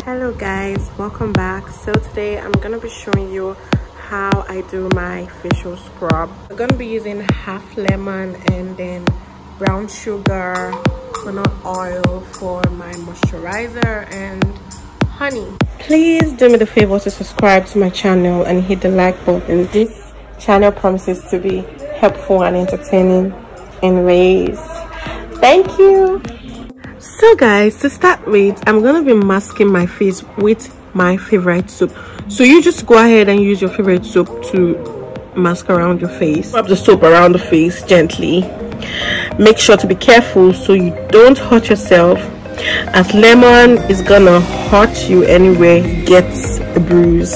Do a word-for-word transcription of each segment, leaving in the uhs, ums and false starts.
Hello guys, welcome back. So today I'm gonna be showing you how I do my facial scrub. I'm gonna be using half lemon and then brown sugar, coconut oil for my moisturizer, and honey. Please do me the favor to subscribe to my channel and hit the like button. This channel promises to be helpful and entertaining in ways. Thank you. So guys, to start with, I'm gonna be masking my face with my favorite soap. So you just go ahead and use your favorite soap to mask around your face. Rub the soap around the face gently. Make sure to be careful so you don't hurt yourself, as lemon is gonna hurt you anywhere you get a bruise.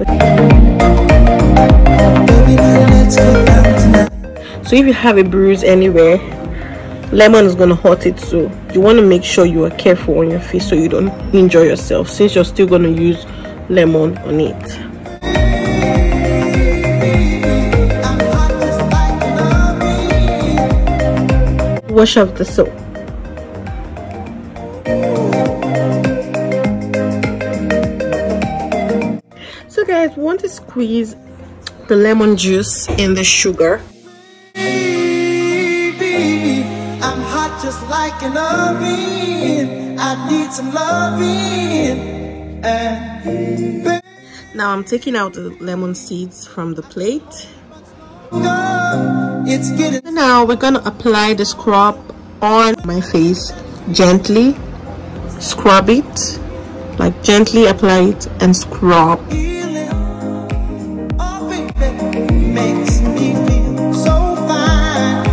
So if you have a bruise anywhere, lemon is gonna hurt it, so you want to make sure you are careful on your face so you don't injure yourself, since you're still gonna use lemon on it. Wash off the soap. So guys, we want to squeeze the lemon juice in the sugar. Just like an oven, I need some loving. And now I'm taking out the lemon seeds from the plate. It's getting now we're gonna apply the scrub on my face gently. Scrub it, like gently apply it and scrub. makes me feel so fine.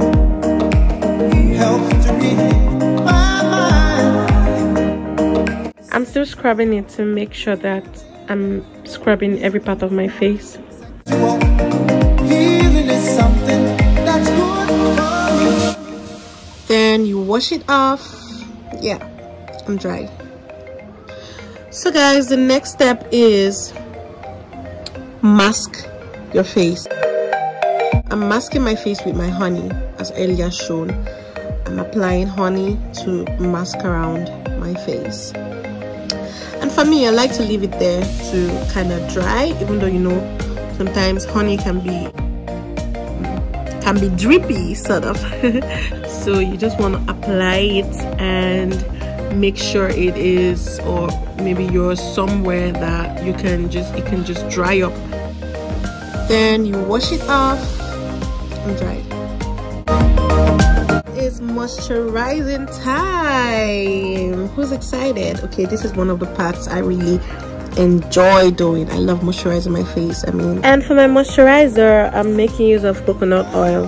I'm still scrubbing it to make sure that I'm scrubbing every part of my face. Then you wash it off. Yeah, I'm dry. So guys, the next step is mask your face. I'm masking my face with my honey, as earlier shown. I'm applying honey to mask around my face. And for me, I like to leave it there to kind of dry, even though, you know, sometimes honey can be can be drippy, sort of. So you just want to apply it and make sure it is, or maybe you're somewhere that you can just it can just dry up. Then you wash it off and dry it. It's moisturizing time. Who's excited? Okay, this is one of the parts I really enjoy doing. I love moisturizing my face. I mean, and for my moisturizer, I'm making use of coconut oil.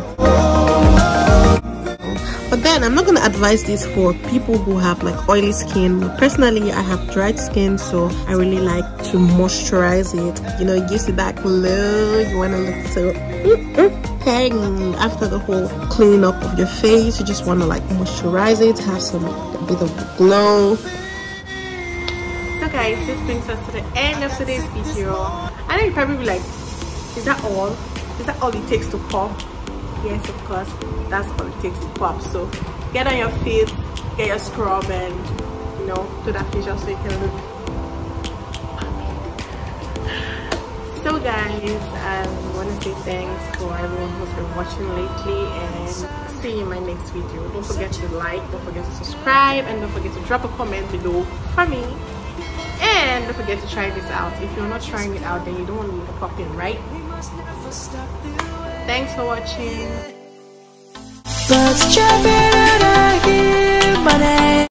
But then I'm not gonna advise this for people who have like oily skin. Personally, I have dried skin, so I really like to moisturize it. You know, it gives you that glow. You wanna look so mm -mm. Hang after the whole cleaning up of your face. You just want to like moisturize it, have some a bit of glow. So guys, this brings us to the end of today's video. I know you're probably like, is that all? Is that all it takes to pop? Yes, of course, that's all it takes to pop. So get on your feet, get your scrub, and you know, do that facial so you can look. So guys, I want to say thanks for everyone who's been watching lately, and see you in my next video. Don't forget to like, don't forget to subscribe, and don't forget to drop a comment below for me. And don't forget to try this out. If you're not trying it out, then you don't want me to pop in, right? Thanks for watching.